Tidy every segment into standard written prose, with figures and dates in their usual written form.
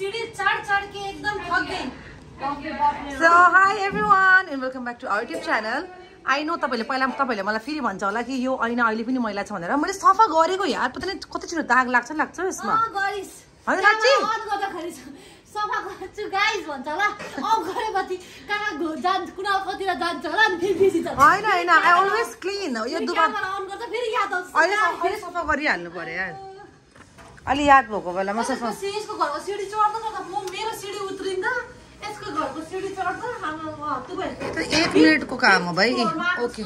सीढ़ी चढ़ के एकदम थक गई। So hi everyone and welcome back to our YouTube channel. I know तपाईले पहिला मलाई फेरि भन्छ होला कि यो ऐना अहिले पनि मैला छ भनेर। मैले सफा गरेको यार, पता नि कति छिटो दाग लाग्छ यसमा। गरिस हैन साच्चै अन गर्दाखेरि सफा गर्छु गाइस भन्छ होला। अफ गरेपछि कहाँ जान्छ कुना कतिर जान्छ होला नि फेरि बिजी छ। हैन I always clean। यो दुबारा अन गर्दा फेरि याद आउँछ। अहिले सफा गरिहाल्नु पर्यो यार। अलि याद भएको बेलामा सफा। सिसको घरको सिडी चढ्दा म मेरो सिडी उत्रिँदा यसको घरको सिडी चढ्दा हामी तु भए। तो 1 मिनट को काम हो भाई। ओके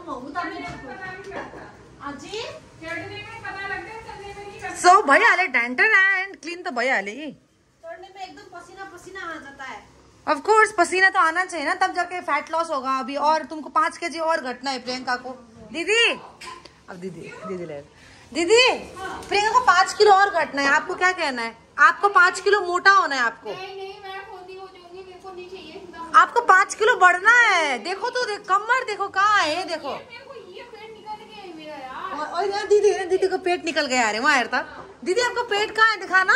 अजी चढ्ने में पता लाग्दै चढ्ने में नहीं करता। सो भइहाल्यो डेन्टर एन्ड क्लीन त भइहाल्यो। चढ़ने में एकदम पसीना आ जाता है। ऑफ कोर्स पसीना तो आना चाहिए ना, तब जाके फैट लॉस होगा। अभी और तुमको 5 kg और घटना है प्रियंका को। दीदी अब दीदी ले दीदी प्रियंका को 5 किलो और घटना है। आपको क्या कहना है? आपको 5 किलो मोटा होना है। आपको नहीं मैं खोदी हो जाऊंगी, मेरे को नहीं चाहिए। आपको 5 किलो बढ़ना है। देखो तो कमर देखो कहाँ है, देखो ये पेट निकल गया है मेरा यार। और यार दीदी को पेट निकल गया। अरे वहाँ यार दीदी आपको पेट कहाँ है, दिखाना।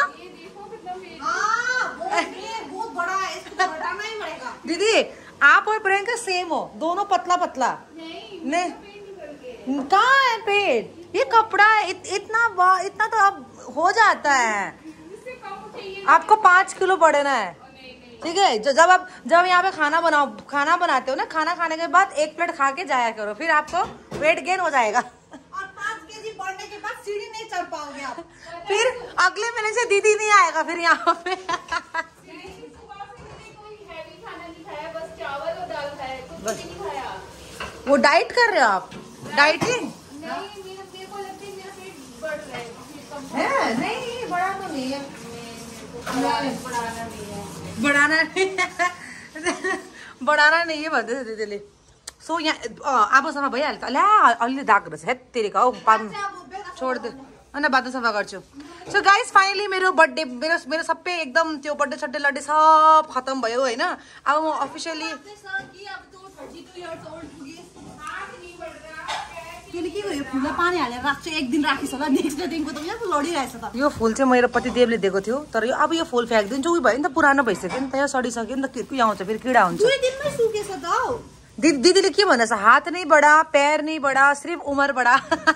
बहुत बड़ा है, इसको तो हटाना ही पड़ेगा। दीदी आप और प्रियंका सेम हो, दोनों पतला नहीं कहाँ है पेट? ये कपड़ा है इतना तो अब हो जाता है। आपको 5 किलो बढ़ना है, ठीक है। जब यहाँ पे खाना बनाते हो ना, खाना खाने के बाद 1 प्लेट खा के जाया करो, फिर आपको वेट गेन हो जाएगा। और 5 kg बढ़ने के बाद सीढ़ी नहीं चढ़ पाओगे आप। फिर अगले महीने से दीदी नहीं आएगा फिर यहाँ पे। वो डाइट कर रहे हो आप? डाइटिंग नहीं बढ़ा तो नहीं है, बढ़ाना नहीं है भन्दै दिदीले। सो यहाँ अब सफा भइहाल्छ। ल्या अलि दाग रहेछ है तेरे का। छोड दे अनि बाद सफा गर्छु। सो गाइस फाइनली मेरो बर्थडे मेरो सबै एकदम त्यो बर्थडे सड्डे लड्डे सब खत्म भयो हैन। अब म अफिसियली पानी हालेर राख्छु, एक दिन राखिस होला, नेक्स्ट डेदेखिको त यहाँ लडिरहेछ त। यो फुल चाहिँ मेरो पतिदेवले दिएको थियो, तर यो अब यो फुल फ्याँकिदिन्छु। उही भयो नि त, पुरानो भइसक्यो नि त, यो सडिसक्यो नि त, किर्की आउँछ फेरि किडा हुन्छ। 2 दिनमै सुकेछ त हौ। दीदीले के भन्दैछ? हात नहीं बड़ा, पैर नहीं बड़ा, सिर्फ उम्र बड़ा।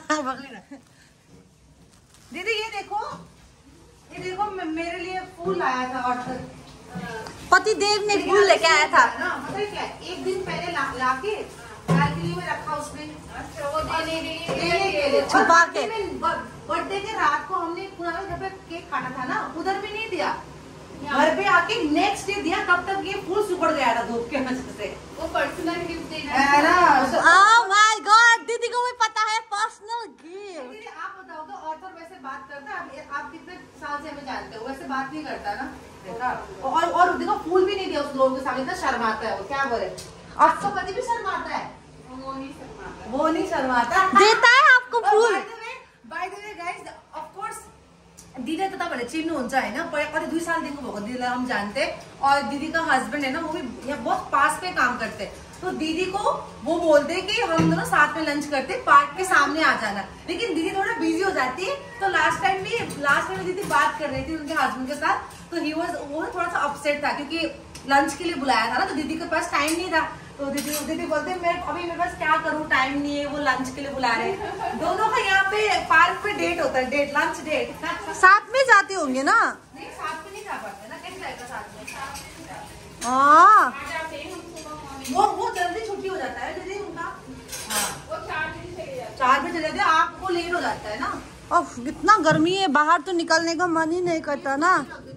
दीदी ये देखो मेरे लिए फूल आया था। और पतिदेव ने फूल लेके आया था ना, मतलब क्या 1 दिन पहले लाके बालकनी में रखा उसने। अच्छा वो देने के लिए छुपा के। बर्थडे के रात को हमने पुराना घर पे केक काटा था ना, उधर भी नहीं दिया, घर पे आके नेक्स्ट डे दिया। तब तक ये फूल सुखड़ गया था धूप के वजह से। वो पर्सनल गिफ्ट देना है। ओह माय गॉड, दीदी को भी पता है पर्सनल गिफ्ट। दीदी आप बताओ तो ऑथर वैसे बात करता है? आप कितने साल से हमें जानते हो, वैसे बात नहीं करता ना, देखा। और देखो फूल भी नहीं दिया उस लोगों के सामने, इतना शर्माता है वो। क्या बोले, आपका पति भी शर्माता है? वो नहीं शर्माता, देता है आपको फूल। By the way guys, of course दीदी तो तपाईँले चिन्नुहुन्छ हैन, कति 2 सालदेखिको भएको दीदीलाई हम जानते। और दीदी का हस्बैंड है ना, वो भी यहाँ बहुत पास में काम करते। तो दीदी को वो बोलते कि हम दोनों साथ में लंच करते, पार्क के सामने आ जाना। लेकिन दीदी थोड़ा बिजी हो जाती है। तो लास्ट टाइम दीदी बात कर रही थी उनके हस्बैंड के साथ, तो वो थोड़ा सा अपसेट था क्योंकि लंच के लिए बुलाया था ना, तो दीदी के पास टाइम नहीं था। तो दीदी बोलते मेरे पास क्या करूँ, टाइम नहीं है, वो लंच के लिए बुला रहे हैं। दोनों का यहाँ पे पार्क पे डेट होता है, लंच डेट। साथ में जाते होंगे ना? नहीं साथ में नहीं जा पाते ना, कैसे जाएगा साथ में? हाँ वो जल्दी छुट्टी हो जाता है दीदी उनका। हाँ वो 4 बजे चले जाते हैं, आपको लेट हो जाता है ना। अब इतना गर्मी है बाहर, तो निकलने का मन ही नहीं करता ना।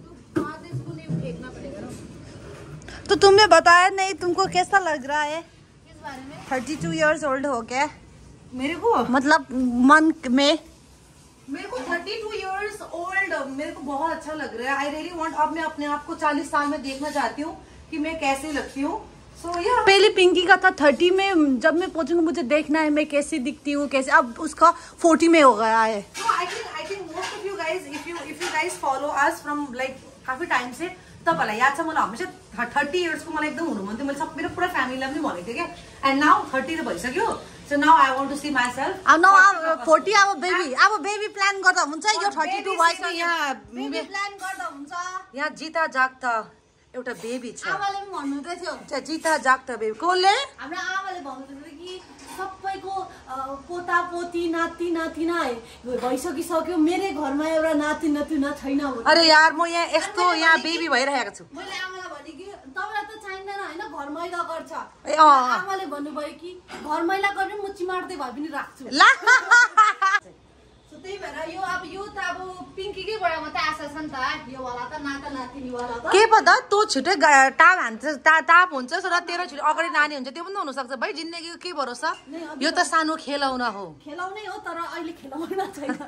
तो तुमने बताया नहीं, तुमको कैसा लग रहा है किस बारे में? 32 years old हो गया मेरे को, मतलब मन में। मेरे को 32 years old मेरे को बहुत अच्छा लग रहा है। आई रियली वांट, अब मैं अपने आप को 40 साल में देखना चाहती हूँ कि मैं कैसे लगती हूँ। पहले पिंकी का था 30 में, जब मैं पहुंचूंगी मुझे देखना है मैं कैसी दिखती हूँ कैसे। अब उसका 40 में हो गया है। I think most of you guys, if you guys follow us from like काफी टाइम से, तपाईँलाई याद छ मलाई हमेशा 30 years को मलाई एकदम हुनु मन थियो। मैले सब मेरो पुरा फ्यामिलीलाई पनि भनेको थिएँ क्या। एन्ड नाउ 30 त भइसक्यो, So now I want to see myself. अब 40 अब बेबी प्लान गर्दा हुन्छ यो 32 भइसक्यो यहाँ बेबी प्लान गर्दा हुन्छ यहाँ जिता जाग्दा एउटा बेबी छ आमाले पनि भन्नुहुँदै थियो जिता जाग्दा बेबी कोले हाम्रो आमाले भन्नुहुँदै थियो कि सबैको पोता पोती नाति नातिना भइसकिसक्यो मेरो घरमा एउटा नाति नातिना छैन अरे यार म यहाँ यस्तो यहाँ बेबी भइरहेको छु मैले आमालाई भने कि तपाईलाई त चाहिँदैन हैन घर मैला गर्छ आमाले भन्नुभयो कि घर मैला गर्ने म चिमार्दै भए पनि राख्छु ला सो त्यही भएर यो त अब पिङ्कीकै बाट मात्रै आशा छ नि त यो वाला त नाता नातिनी वाला त के पता तँ छिटै टाप हान्छ टाप हुन्छ र तेरो छिटो अगाडि नानी हुन्छ त्यो पनि हुन सक्छ भाइ जिन्दगीको के भरोसा यो त सानो खेलाउन हो खेलाउनै हो तर अहिले खेलाउन छैन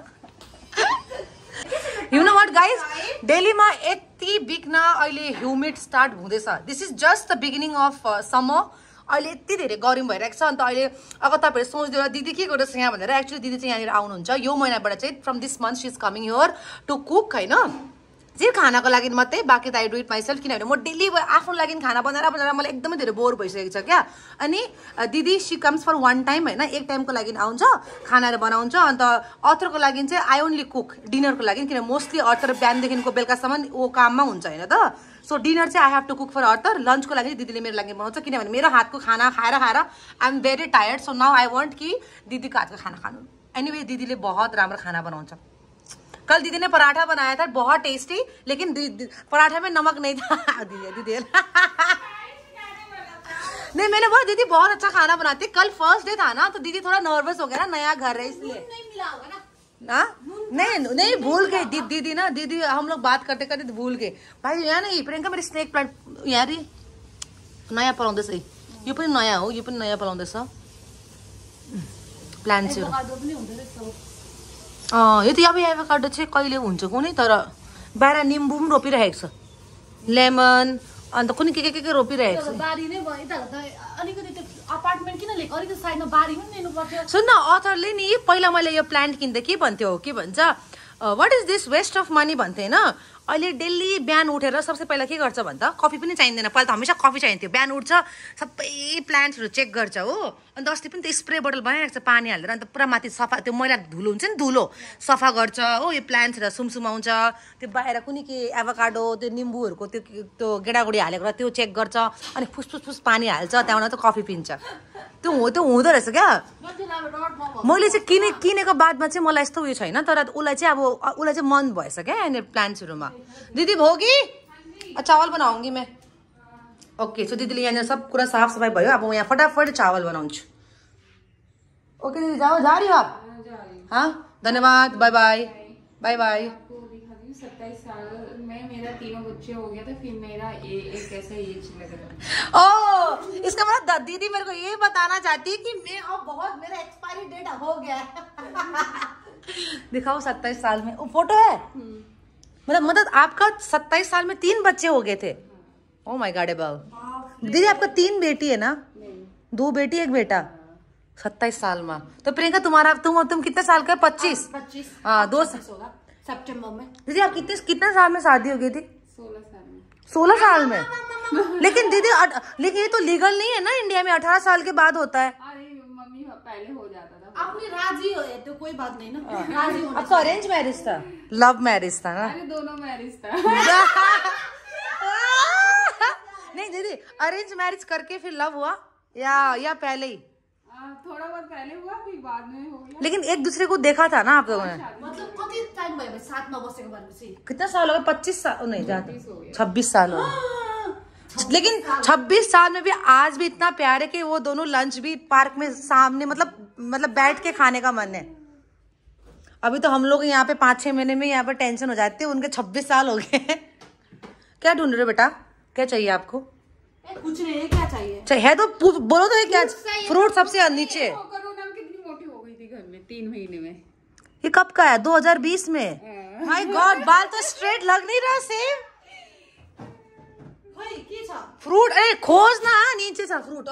You know what guys? दिल्लीमा यति बिग्न अहिले ह्युमिड स्टार्ट हुँदैछ this is just the beginning of summer अहिले यति धेरै गरम भइरहेको छ अन्त अहिले अगर तपाईँहरू सोच्दै होला दिदी के गर्दैछ यहाँ भनेर एक्चुअली दिदी चाहिँ यहाँनिर आउनुहुन्छ यो महिनाबाट चाहिँ from this month she is coming here to cook होइन जे खानाको लागि मात्रै बाँकी त आई डु इट माइसेल्फ किनभने म डेली आफ्नो लागि खाना बनाएर मलाई एकदमै धेरै बोर भइसकेको छ क्या अनि दिदी she comes for one time होइन एक टाइमको लागि आउँछ खानाहरू बनाउँछ अन्त अर्थरको लागि चाहिँ आई ओन्ली कुक डिनरको लागि किन मोस्टली अर्थर बिहानदेखिको बेलुकासम्म ऊ काममा हुन्छ होइन त सो डिनर चाहिँ I have to cook for other लन्चको लागि दिदीले मेरो लागि बनाउँछ किनभने मेरो हातको खाना खाएर I am very tired so now I want कि दिदीको हातको खाना खानु एनीवे दिदीले बहुत राम्रो खाना बनाउँछ कल दीदी ने पराठा बनाया था बहुत टेस्टी लेकिन पराठा में नमक नहीं था दीदी नहीं मैंने बोला दीदी बहुत अच्छा खाना बनाती है कल फर्स्ट डे था ना तो दीदी थोड़ा नर्वस हो गया ना नया घर है इसलिए नहीं भूल गए दीदी ना दीदी हम लोग बात करते करते भूल गए भाई यहाँ नहीं प्रियंका मेरी स्नेक प्लांट यहाँ नयाँ पलाउँदैछ यो पनि नयाँ हो यो पनि नयाँ पलाउँदैछ प्लान्ट्सहरू यो त अब एभोकाडो चाहिँ कहिले हुन्छ कुनै तर बाहिर निम्बु पनि रोपिरहेको छ लेमन अन्त कुनै के रोपिरहेको छ बारी नै भयो त अलिकति त्यो अपार्टमेन्ट किन लिएको अलिकति साइडमा बारी पनि लिनु पर्छ सुन्न अथरले नि पहिला मैले यो प्लान्ट किन्दा के भन्थ्यो के भन्छ what is this waste of money भन्थे हैन अहिले डेली बिहान उठेर सबसे पहिला के गर्छ भन्दा कफी पनि चाहिँदैन पहिला त हमेसा कफी चाहिन्थ्यो बिहान उठ्छ सबै प्लान्ट्सहरू चेक गर्छ हो अन्त अस्ति पनि त्यो स्प्रे बोतल बनाइरहेको छ पानी हालेर अन्त पुरा माथि सफा त्यो मैला धुलो हुन्छ नि धुलो सफा गर्छ हो यो प्लान्ट्सहरू सुमसुमाउँछ त्यो बाहिर कुनै के एभोकाडो त्यो निम्बुहरूको त्यो गेडागुडी हालेको त्यो चेक गर्छ अनि फुसफुस पानी हाल्छ त्यहाँबाट त कफी पिन्छ त्यो हुँदो रहेछ क्या मैले चाहिँ किनेको बादमा चाहिँ मलाई यस्तो उयो छैन तर उसलाई चाहिँ मन भएछ क्या यहाँनिर प्लान्ट्सहरूमा दीदी भोगी चावल बनाऊंगी मैं ओके सो दीदीले यहाँनिर सब कुरा साफ सफाई भयो अब म यहाँ फटाफट चावल बनाउँछु ओके दीदी जाओ जा रही हो आप हाँ धन्यवाद बाय बाय बाय बाय 27 साल में मेरा 3 बच्चे हो गया था फिर मेरा एक ऐसा एज लग रहा ओ इसका मतलब दीदी मेरे को ये बताना चाहती है कि मैं अब बहुत मेरा एक्सपायरी डेट हो गया दिखाओ 27 साल में वो फोटो है मतलब आपका 27 साल में 3 बच्चे हो गए थे ओ माय गॉड बाबू दीदी आपका 3 बेटी है ना 2 बेटी 1 बेटा 27 साल में तो प्रियंका तुम्हारा तुम कितने साल का 25 हाँ 2 सितंबर में दीदी आप कितने साल में शादी हो गई थी 16 साल में 16 साल में लेकिन दीदी लेकिन ये तो लीगल नहीं है ना इंडिया में 18 साल के बाद होता है अरे मम्मी पहले हो जाता था अपनी राजी हो तो कोई बात नहीं ना राजी होना अब तो अरेंज मैरिज था लव मैरिज था ना अरे दोनों मैरिज था नहीं दीदी अरेंज मैरिज करके फिर लव हुआ या पहले ही थोड़ा बहुत पहले हुआ फिर बाद में हो गया लेकिन एक दूसरे को देखा था ना आप लोगों ने मतलब कति टाइम भयो साथमा बसेको भनेपछि कितना साल हो गया 25 साल नहीं ज्यादा 26 साल हो लेकिन 26 साल में भी आज भी इतना प्यार है कि वो दोनों लंच भी पार्क में सामने मतलब बैठ के खाने का मन है अभी तो हम लोग यहाँ पे 5-6 महीने में यहाँ पर टेंशन हो जाती है उनके 26 साल हो गए क्या ढूंढ रहे हो बेटा क्या चाहिए आपको कुछ नहीं क्या चाहिए है तो बोलो तो क्या फ्रूट सबसे नीचे कितनी मोटी हो गई थी घर में 3 महीने में ये कब का है 2020 में माय गॉड बाल तो स्ट्रेट लग नहीं रहा सेम फ्रूट ए खोज ना नीचे छ फ्रूट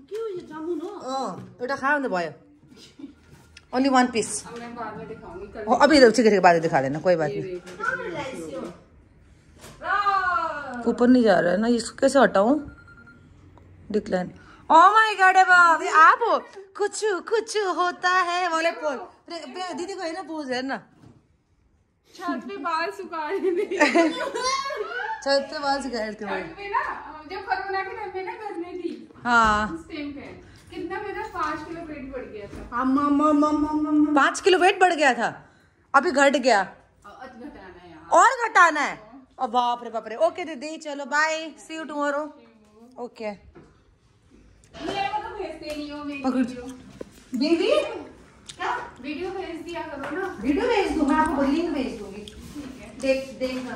एउटा खाऊ न भयो ओनली 1 पीस मैं बाद में दिखाऊंगी अभी ठीक है बाद में दिखा लेना कोई बात नहीं ऊपर नहीं जा रहा है ना इसको कैसे हटाऊं डिक्लाइन Oh my god, बाप रे आप हो कुछ कुछ होता है वाले दीदी को है ना पोज है ना छत पे बाल सुखा रहे थे छत पे बाल सुखा रहे थे ना जब कोरोना के टाइम पे ना करने थी हाँ उस टाइम पे कितना मेरा 5 किलो वेट बढ़ गया था 5 किलो वेट बढ़ गया था अभी घट गया घटाना है और घटाना है और बाप रे ओके दीदी चलो bye see you tomorrow okay मेरे को तो भेजते नहीं हो मेरी पकड़। बेबी वीडियो भेज दिया करो ना वीडियो भेज दूँ, मैं आपको लिंक भेज दूंगी। देख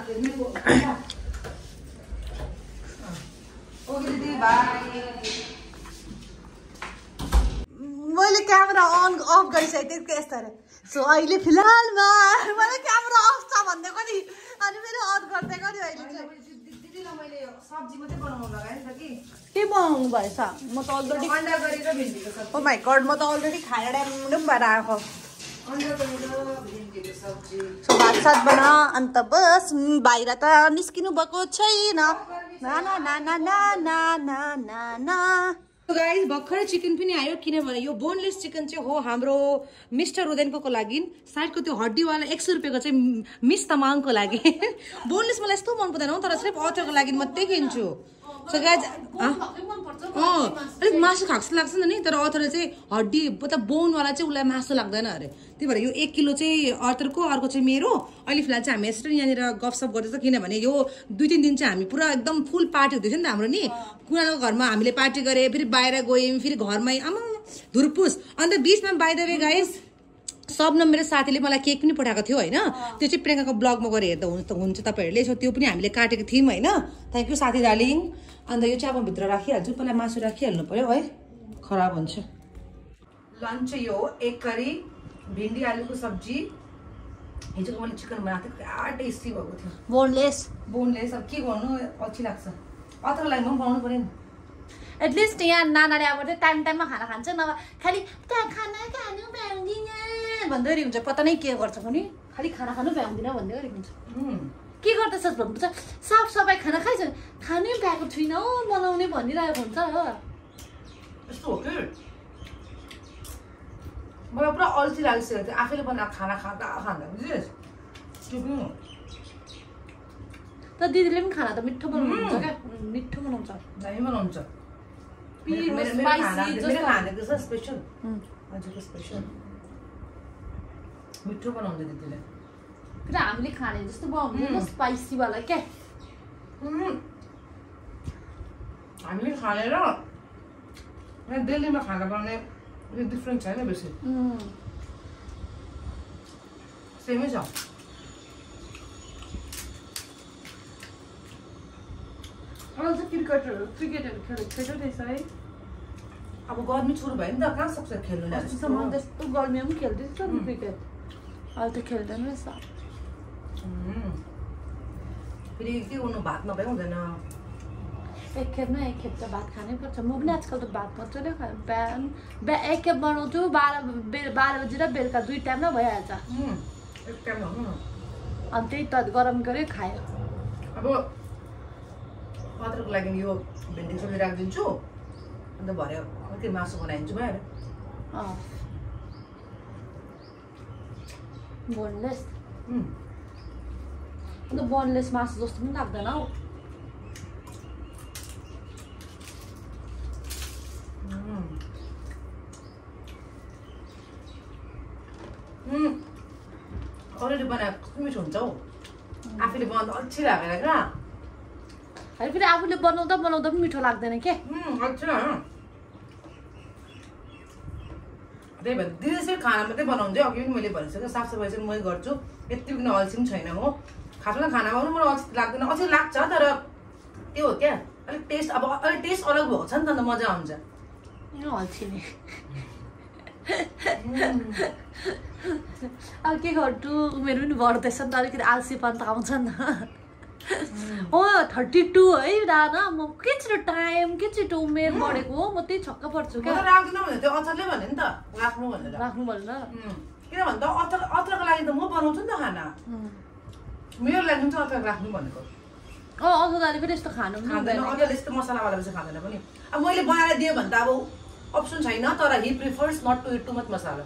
ओके दीदी बाय। मैले क्यामेरा अन अफ गरिसकेको थिएँ यस्तो सो अहिले फिलहालमा मैले क्यामेरा अफ छ भनिदिएको नि अनि फेरि अन गरिदिएको नि अहिले चाहिँ दिदीलाई मैले सब्जी मात्रै बनाउनु लगाएँ नि त कि के बनाउनु भएछ म त अलरेडी अन्डा गरेर भिन्डीको सब्जी। ओ माई गड म त अलरेडी खाएर ड्याम भएर आएको अन्डा गरेर भिन्डीको सब्जी। सो भात सात बना अन्त बस बाहिर त निस्किनु भएको छैन ना ना ना ना ना ना ना ना ना गाइस भर्खरै चिकन पनि आयो किनभने यो बोनलेस चिकन चाहिँ हो हाम्रो मिस्टर उदयनको लागि साइडको त्यो हड्डीवाला 100 रुपियाँको चाहिँ मिस तमाङको लागि बोनलेस मलाई यस्तो मन पर्दैन तर सिर्फ अथरको लागि मात्रै किन्छु सो गाइस अलिक मासु खाएको जस्तो लाग्छ नि तर अथरले चाहिँ हड्डी मतलब बोनवाला चाहिँ उसलाई मासु लाग्दैन अरे त्यही भएर यो 1 किलो चाहिँ अथरको अर्को चाहिँ मेरो अहिले फिलहाल चाहिँ हामी यसरी यहाँनिर गफसप गर्दैछ किनभने यो 2-3 दिन चाहिँ हामी पुरा एकदम फुल पार्टी हुँदैछ नि त हाम्रो नि कुनाको घरमा हामीले पार्टी गरे फेरि बाहिर गयौँ फेरि घरमै आमा धुरपुस अन्त बीचमा by the way guys Shabnam मेरो साथीले मलाई केक पनि पठाएको थियो होइन त्यो चाहिँ प्रियङ्काको ब्लगमा गएर हेर्दा हुन्छ तपाईँहरूले सो त्यो पनि हामीले काटेको थियौँ होइन थ्याङ्क यू साथी डार्लिङ अन्त यो चाहिँ अब भित्र राखिहाल्छु पहिला मासु राखिहाल्नु पर्यो है खराब हुन्छ लन्च चाहिँ यो एक करी भिन्डी आलुको सब्जी हिजोको मैले चिकन बनाएको थिएँ क्या टेस्टी भएको थियो बोनलेस अब के गर्नु अल्छी लाग्छ अथरको लागि म बनाउनु पऱ्यो नि एटलिस्ट यहाँ नानाले अब टाइम टाइममा खाना खान्छ नभए खालि त्यहाँ खाना खानु भ्याउँदिनँ भन्दै हुन्छ पत्ता नै के गर्छ भने खालि खाना खानु भ्याउँदिनँ भन्दै गरेको हुन्छ के गर्दैछस् भन्नुपर्छ साफ सफाइ खाना खाइछ खानै भ्याएको छुइनँ हौ बनाउने भनिरहेको हुन्छ हो यस्तो हो कि मलाई पुरा अल्छी लागिसकेको थियो आफैले बनाएको खाना खाँदा बुझिस् त्यो पनि हो तर दिदीले पनि खाना त मिठो बनाउनुहुन्छ क्या मिठो बनाउँछ दामी बनाउँछ स्पेसल हजुरको स्पेसल मिठो बनाउँछ दिदीले फेरि हामीले खाने जस्तो बनाउँदैन स्पाइसीवाला क्या हामीले खानेर दिल्लीमा खाना बनाउने डिफ्रेन्ट छैन बेसी सेमै छ अझ क्रिकेटहरू खेलेको छैन रहेछ है अब गर्मी सुरु भयो नि त कहाँ सक्छ खेल्नु अस्तिसम्म त्यस्तो गर्मीमा पनि खेल्दैछ नि क्रिकेट अहिले त खेल्दैन रहेछ फेरि के गर्नु भात नभए हुँदैन एक खेप त भात खानै पर्छ म पनि आजकल त भात मजाले खाएँ बिहान एक खेप बनाउँछु 12 बजी र बेलुका 2 टाइममा भइहाल्छ एक टाइम हो अनि त्यही त गरम गरे खायो अब अदरको लागि यो भिन्डी सब्जी राखिदिन्छु अन्त भरे के मासु बनाइदिन्छु भयो बोनलेस अन्त बोनलेस मासु जस्तो पनि लाग्दैन हौ अलरेडी बनाएको कस्तो मिठो हुन्छ हौ आफूले बनाउँदा अल्छी लागेर क्या अनि फेरि आफूले बनाउँदा पनि मिठो लाग्दैन के अल्छी त्यही भएर दिदी चाहिँ खाना मात्रै बनाउँछ अघि पनि मैले भनिसकेँ साफसफाइ चाहिँ मै गर्छु यति पनि अल्छी पनि छैन हो खासमा खाना बनाउनु मलाई अल्छी लाग्दैन अल्छी लाग्छ तर त्यो हो क्या अलिक टेस्ट अब अलिक टेस्ट अलग भएको छ नि त अन्त मजा आउँछ अल्छी नै अब के गर्छु उमेर पनि बढ्दैछ नि त अलिकति आलसीपन त आउँछ नि त 32 है दादा म के छिटो उमेर बढेको हो म त्यही छक्क पर्छु क्या राख्दिनँ भने त्यो अथरले भने नि त राख्नु भनेर किनभने त अथरको लागि त म बनाउँछु नि त खाना मेरो लागि चाहिँ अथर राख्नु भनेको मसुदाले पनि यस्तो खानु पनि खाँदैन हुँदैन अब यस्तो मसलावाला चाहिँ खाँदैन पनि अब मैले बनाएर दिएँ भने त अब अप्सन छैन तर he prefers not to eat too much masala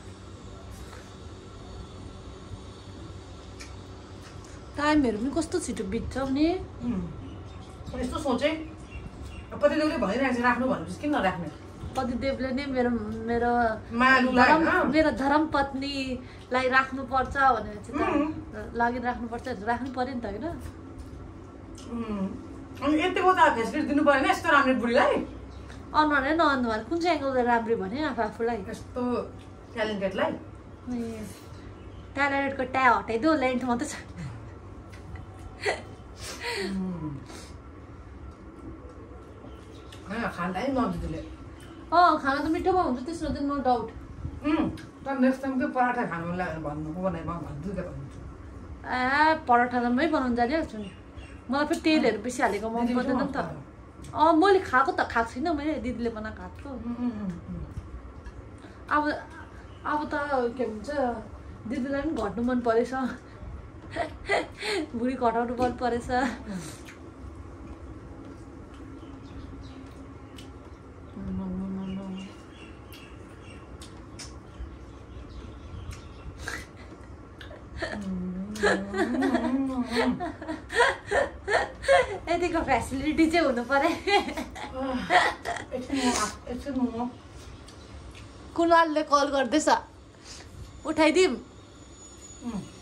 टाइमहरू पनि कस्तो छिटो बित्छ नि यस्तो सोचेँ पतिदेवले भनिरहेको छ राख्नु भनेपछि किन नराख्ने पतिदेवले नै मेरो मेरो मायालुलाई मेरो धर्म पत्नीलाई राख्नुपर्छ भनेर चाहिँ लागि राख्नुपर्छ राख्नु पर्यो नि त होइन अनि यतिको त फेसिलिटी दिनु परेन यस्तो राम्रो बुढीलाई अनुहार नै नअनु भने कुन चाहिँ एङ्गलले राम्री भने आफूलाई यस्तो ट्यालेन्टेडलाई ट्यालेन्टेडको ट्या हटाइदियो लेन्थ मात्रै छ खाँदा नदिदीले खाना त मिठो भयो हुन्छ त्यसमा त नो डाउट तर नेक्स्ट टाइम के पराठा खानु मन लाग्यो भन्नु बनाइमा भन्छु क्या भन्छु पराठा त मै बनाउनु जानिहाल्छु नि मलाई फेरि तेलहरू बेसी हालेको मन पर्दैन नि त मैले खाएको त खाएको छुइनँ मैले दिदीले बनाएको खाएको अब त के भन्छ दिदीलाई पनि घट्नु मन परेछ बुढी घटाउनु मन परेछ यतिको फेसिलिटी चाहिँ हुनु पर्यो कुनालले कल गर्दैछ उठाइदिउँ